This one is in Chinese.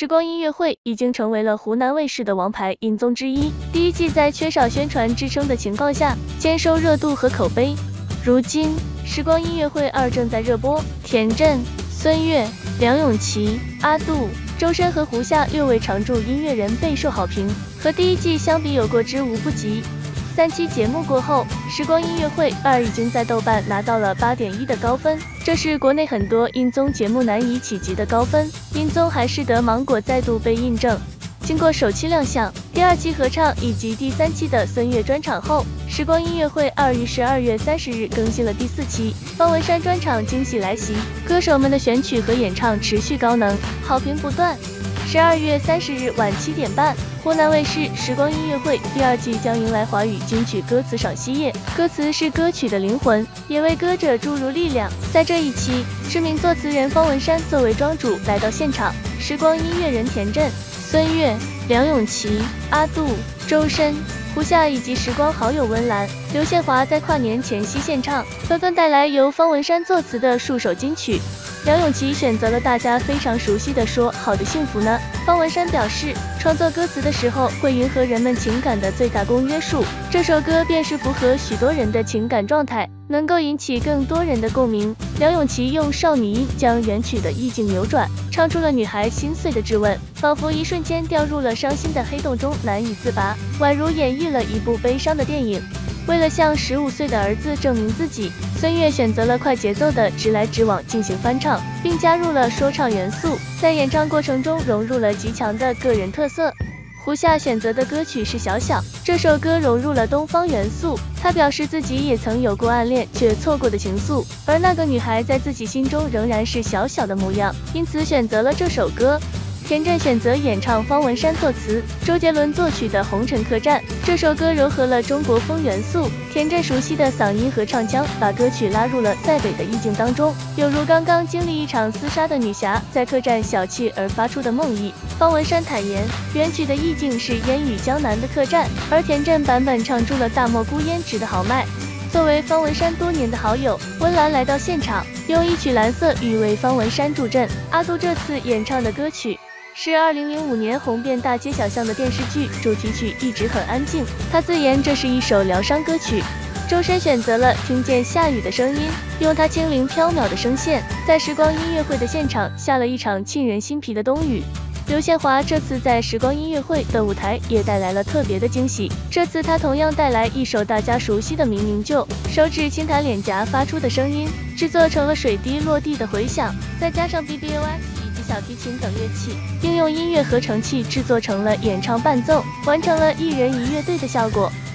时光音乐会已经成为了湖南卫视的王牌音综之一。第一季在缺少宣传支撑的情况下，兼收热度和口碑。如今，时光音乐会2正在热播，田震、孙悦、梁咏琪、阿杜、周深和胡夏6位常驻音乐人备受好评，和第一季相比有过之无不及。3期节目过后，时光音乐会2已经在豆瓣拿到了8.1的高分，这是国内很多音综节目难以企及的高分。音综还是得芒果再度被印证。经过首期亮相、第2期合唱以及第3期的孙悦专场后，时光音乐会2于12月30日更新了第4期。方文山专场惊喜来袭，歌手们的选曲和演唱持续高能，好评不断。12月30日晚7点半，湖南卫视时光音乐会第2季将迎来华语金曲歌词赏析夜，歌词是歌曲的灵魂，也为歌者注入力量。在这一期，知名作词人方文山作为庄主来到现场，时光音乐人田震、孙悦、梁咏琪、阿杜、周深、胡夏以及时光好友温岚、刘宪华在跨年前夕献唱，纷纷带来由方文山作词的数首金曲。梁咏琪选择了大家非常熟悉的《说好的幸福呢》。方文山表示，创作歌词的时候会迎合人们情感的最大公约数，这首歌便是符合许多人的情感状态，能够引起更多人的共鸣。梁咏琪用少女音将原曲的意境扭转，唱出了女孩心碎的质问，仿佛一瞬间掉入了伤心的黑洞中难以自拔，宛如演绎了一部悲伤的电影。为了向15岁的儿子证明自己，孙悦选择了快节奏的直来直往进行翻唱，并加入了说唱元素，在演唱过程中融入了极强的个人特色。胡夏选择的歌曲是《小小》，这首歌融入了东方元素，他表示自己也曾有过暗恋却错过的情愫，而那个女孩在自己心中仍然是小小的模样，因此选择了这首歌。田震选择演唱方文山作词、周杰伦作曲的《红尘客栈》，这首歌糅合了中国风元素，田震熟悉的嗓音和唱腔把歌曲拉入了在北的意境当中，有如刚刚经历一场厮杀的女侠在客栈小憩而发出的梦呓。方文山坦言，原曲的意境是烟雨江南的客栈，而田震版本唱出了大漠孤烟直的豪迈。作为方文山多年的好友，温岚来到现场，用一曲《蓝色雨》为方文山助阵。阿杜这次演唱的歌曲是2005年红遍大街小巷的电视剧主题曲《一直很安静》，他自言这是一首疗伤歌曲。周深选择了听见下雨的声音，用他轻灵飘渺的声线，在时光音乐会的现场下了一场沁人心脾的冬雨。刘宪华这次在时光音乐会的舞台也带来了特别的惊喜，这次他同样带来一首大家熟悉的《明明就》，手指轻弹脸颊发出的声音，制作成了水滴落地的回响，再加上 BBOX小提琴等乐器，并用音乐合成器制作成了演唱伴奏，完成了一人一乐队的效果。